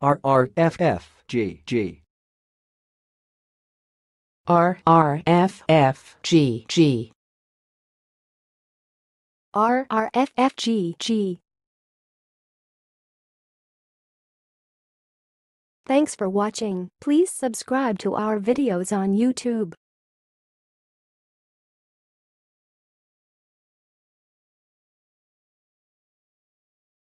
rrffgg. rrffgg. rrffgg. Thanks for watching. Please subscribe to our videos on YouTube.